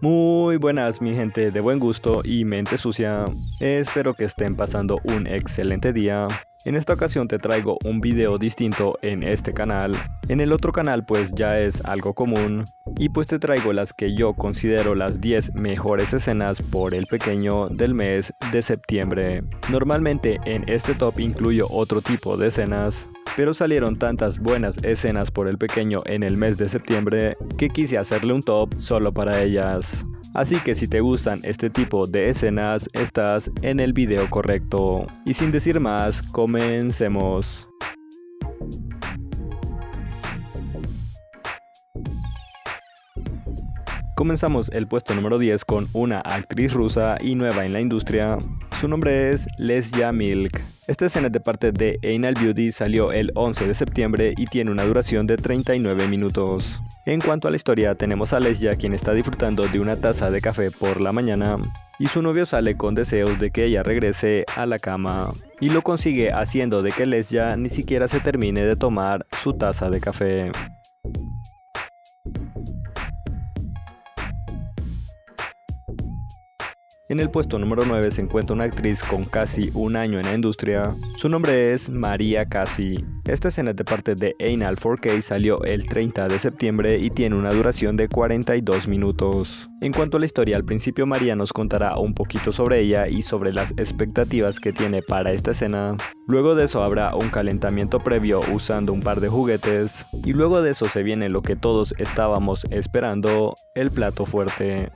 Muy buenas mi gente de buen gusto y mente sucia, espero que estén pasando un excelente día. En esta ocasión te traigo un video distinto en este canal. En el otro canal pues ya es algo común y pues te traigo las que yo considero las 10 mejores escenas por el pequeño del mes de septiembre. Normalmente en este top incluyo otro tipo de escenas, pero salieron tantas buenas escenas por el pequeño en el mes de septiembre que quise hacerle un top solo para ellas. Así que si te gustan este tipo de escenas, estás en el video correcto. Y sin decir más, comencemos. Comenzamos el puesto número 10 con una actriz rusa y nueva en la industria. Su nombre es Lesya Milk. Esta escena de parte de Anal Beauty salió el 11 de septiembre y tiene una duración de 39 minutos. En cuanto a la historia, tenemos a Lesya quien está disfrutando de una taza de café por la mañana y su novio sale con deseos de que ella regrese a la cama y lo consigue haciendo de que Lesya ni siquiera se termine de tomar su taza de café. En el puesto número 9 se encuentra una actriz con casi un año en la industria. Su nombre es Maria Kasi. Esta escena de parte de Anal 4K salió el 30 de septiembre y tiene una duración de 42 minutos. En cuanto a la historia, al principio Maria nos contará un poquito sobre ella y sobre las expectativas que tiene para esta escena. Luego de eso habrá un calentamiento previo usando un par de juguetes y luego de eso se viene lo que todos estábamos esperando, el plato fuerte.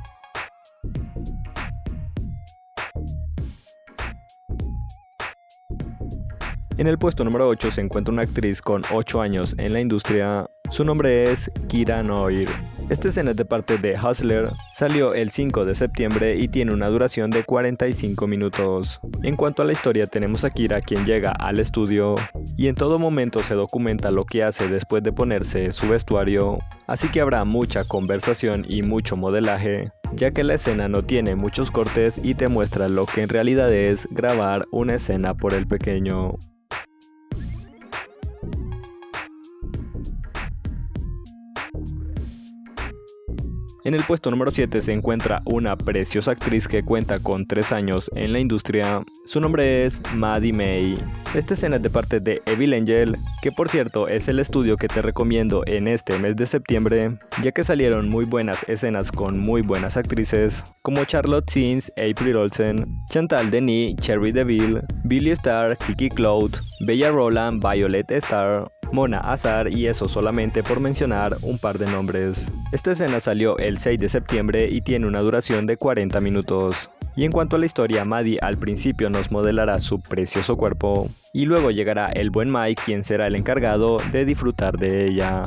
En el puesto número 8 se encuentra una actriz con 8 años en la industria. Su nombre es Kira Noir. Esta escena es de parte de Hustler, salió el 5 de septiembre y tiene una duración de 45 minutos. En cuanto a la historia, tenemos a Kira quien llega al estudio y en todo momento se documenta lo que hace después de ponerse su vestuario, así que habrá mucha conversación y mucho modelaje, ya que la escena no tiene muchos cortes y te muestra lo que en realidad es grabar una escena por el pequeño. En el puesto número 7 se encuentra una preciosa actriz que cuenta con 3 años en la industria. Su nombre es Maddie May. Esta escena es de parte de Evil Angel, que por cierto es el estudio que te recomiendo en este mes de septiembre, ya que salieron muy buenas escenas con muy buenas actrices, como Charlotte Sins, April Olsen, Chantal Denis, Cherry DeVille, Billie Starr, Kiki Cloud, Bella Roland, Violet Starr, Mona Azar y eso solamente por mencionar un par de nombres. Esta escena salió el 6 de septiembre y tiene una duración de 40 minutos. Y en cuanto a la historia, Maddie al principio nos modelará su precioso cuerpo y luego llegará el buen Mike quien será el encargado de disfrutar de ella.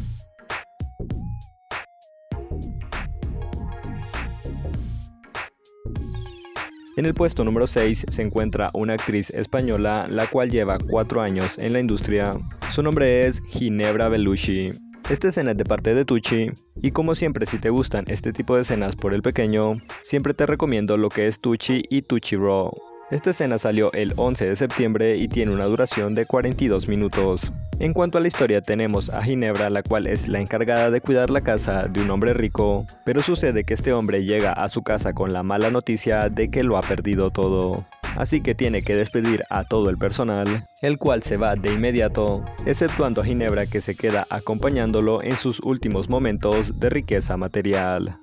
En el puesto número 6 se encuentra una actriz española la cual lleva 4 años en la industria. Su nombre es Ginebra Belushi. Esta escena es de parte de Tucci y como siempre si te gustan este tipo de escenas por el pequeño, siempre te recomiendo lo que es Tucci y Tucci Raw. Esta escena salió el 11 de septiembre y tiene una duración de 42 minutos. En cuanto a la historia tenemos a Ginebra la cual es la encargada de cuidar la casa de un hombre rico, pero sucede que este hombre llega a su casa con la mala noticia de que lo ha perdido todo. Así que tiene que despedir a todo el personal, el cual se va de inmediato, exceptuando a Ginebra que se queda acompañándolo en sus últimos momentos de riqueza material.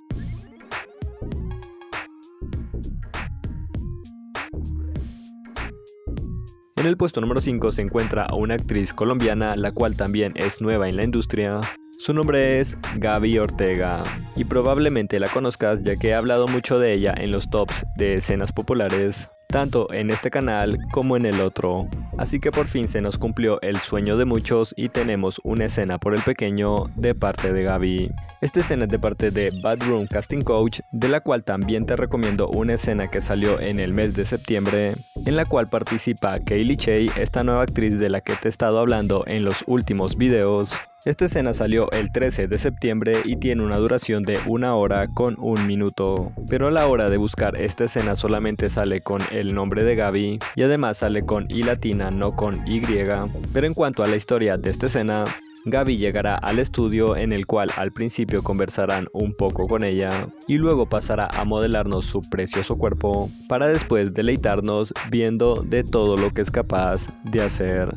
En el puesto número 5 se encuentra una actriz colombiana la cual también es nueva en la industria. Su nombre es Gaby Ortega y probablemente la conozcas ya que he hablado mucho de ella en los tops de escenas populares, tanto en este canal como en el otro. Así que por fin se nos cumplió el sueño de muchos y tenemos una escena por el pequeño de parte de Gaby. Esta escena es de parte de Bad Room Casting Coach, de la cual también te recomiendo una escena que salió en el mes de septiembre, en la cual participa Kaylee Chey, esta nueva actriz de la que te he estado hablando en los últimos videos. Esta escena salió el 13 de septiembre y tiene una duración de 1 hora con 1 minuto. Pero a la hora de buscar esta escena solamente sale con el nombre de Gaby y además sale con I latina, no con Y. Pero en cuanto a la historia de esta escena, Gaby llegará al estudio en el cual al principio conversarán un poco con ella y luego pasará a modelarnos su precioso cuerpo para después deleitarnos viendo de todo lo que es capaz de hacer.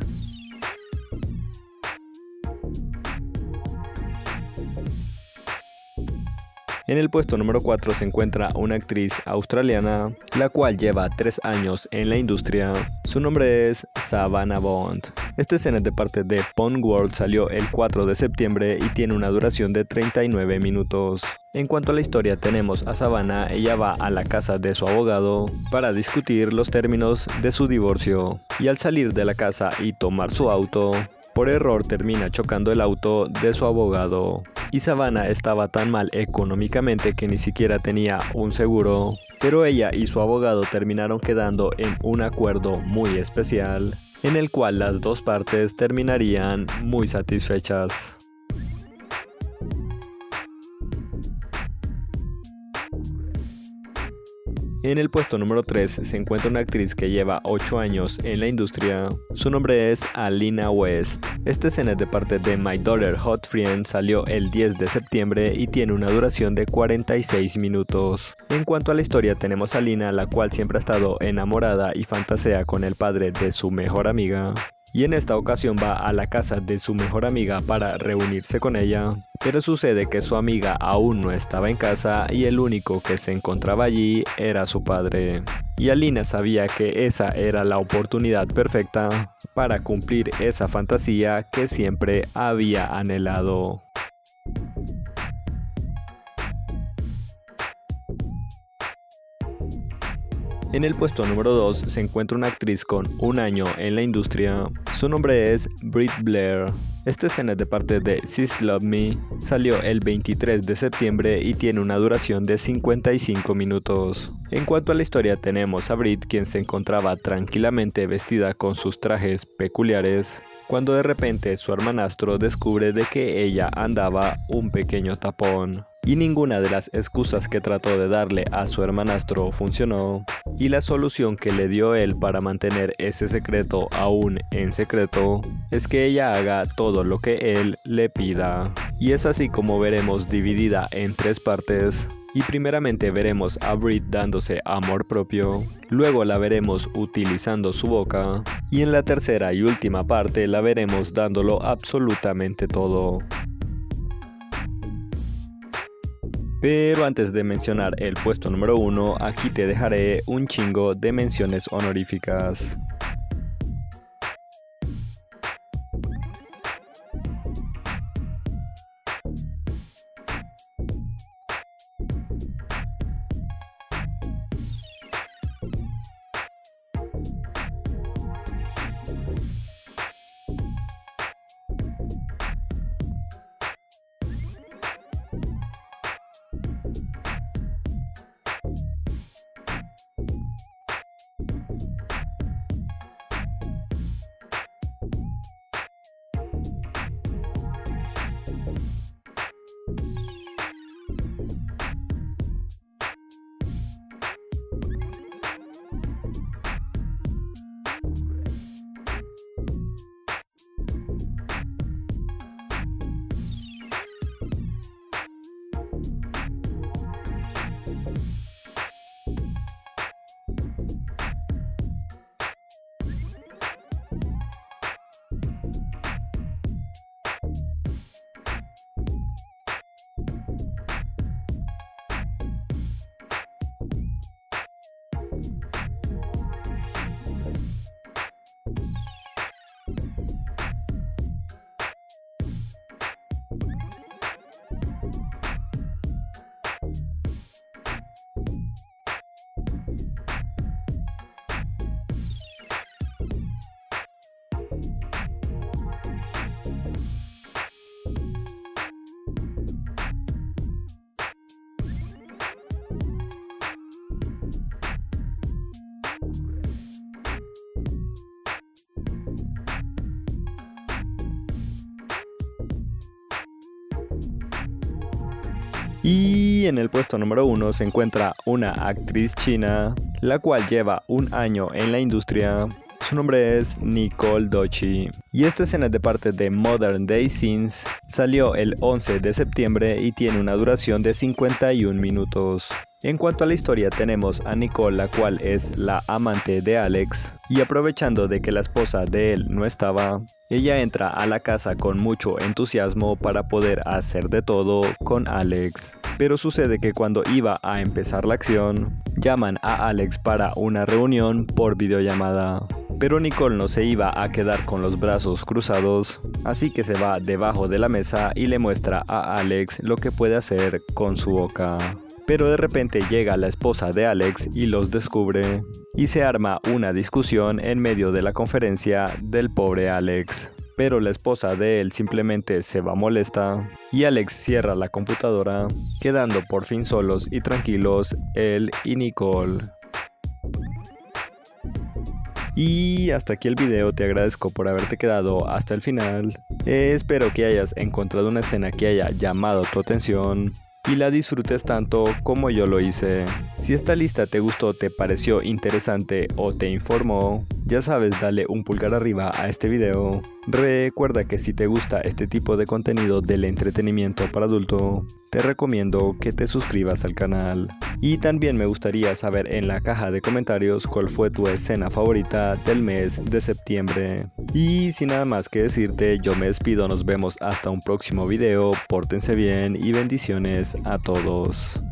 En el puesto número 4 se encuentra una actriz australiana, la cual lleva 3 años en la industria. Su nombre es Savannah Bond. Esta escena de parte de Porn World salió el 4 de septiembre y tiene una duración de 39 minutos. En cuanto a la historia, tenemos a Savannah. Ella va a la casa de su abogado para discutir los términos de su divorcio, y al salir de la casa y tomar su auto, por error termina chocando el auto de su abogado. Y Savannah estaba tan mal económicamente que ni siquiera tenía un seguro, pero ella y su abogado terminaron quedando en un acuerdo muy especial, en el cual las dos partes terminarían muy satisfechas. En el puesto número 3 se encuentra una actriz que lleva 8 años en la industria. Su nombre es Alina West. Esta escena de parte de My Daughter Hot Friend salió el 10 de septiembre y tiene una duración de 46 minutos. En cuanto a la historia, tenemos a Alina, la cual siempre ha estado enamorada y fantasea con el padre de su mejor amiga. Y en esta ocasión va a la casa de su mejor amiga para reunirse con ella, pero sucede que su amiga aún no estaba en casa y el único que se encontraba allí era su padre. Y Alina sabía que esa era la oportunidad perfecta para cumplir esa fantasía que siempre había anhelado. En el puesto número 2 se encuentra una actriz con 1 año en la industria. Su nombre es Brit Blair. Esta escena de parte de Sis Love Me salió el 23 de septiembre y tiene una duración de 55 minutos. En cuanto a la historia, tenemos a Brit, quien se encontraba tranquilamente vestida con sus trajes peculiares, cuando de repente su hermanastro descubre de que ella andaba un pequeño tapón. Y ninguna de las excusas que trató de darle a su hermanastro funcionó, y la solución que le dio él para mantener ese secreto aún en secreto es que ella haga todo lo que él le pida. Y es así como veremos dividida en 3 partes. Y primeramente veremos a Brit dándose amor propio, luego la veremos utilizando su boca, y en la tercera y última parte la veremos dándolo absolutamente todo. Pero antes de mencionar el puesto número 1, aquí te dejaré un chingo de menciones honoríficas. Y en el puesto número 1 se encuentra una actriz china, la cual lleva 1 año en la industria. Su nombre es Nicole Dochi y esta escena de parte de Modern Day Scenes salió el 11 de septiembre y tiene una duración de 51 minutos. En cuanto a la historia, tenemos a Nicole, la cual es la amante de Alex, y aprovechando de que la esposa de él no estaba, ella entra a la casa con mucho entusiasmo para poder hacer de todo con Alex. Pero sucede que cuando iba a empezar la acción, llaman a Alex para una reunión por videollamada. Pero Nicole no se iba a quedar con los brazos cruzados, así que se va debajo de la mesa y le muestra a Alex lo que puede hacer con su boca. Pero de repente llega la esposa de Alex y los descubre, y se arma una discusión en medio de la conferencia del pobre Alex. Pero la esposa de él simplemente se va molesta y Alex cierra la computadora, quedando por fin solos y tranquilos él y Nicole. Y hasta aquí el video, te agradezco por haberte quedado hasta el final. Espero que hayas encontrado una escena que haya llamado tu atención y la disfrutes tanto como yo lo hice. Si esta lista te gustó, te pareció interesante o te informó, ya sabes, dale un pulgar arriba a este video. Recuerda que si te gusta este tipo de contenido del entretenimiento para adulto, te recomiendo que te suscribas al canal. Y también me gustaría saber en la caja de comentarios cuál fue tu escena favorita del mes de septiembre. Y sin nada más que decirte, yo me despido, nos vemos hasta un próximo video, pórtense bien y bendiciones a todos.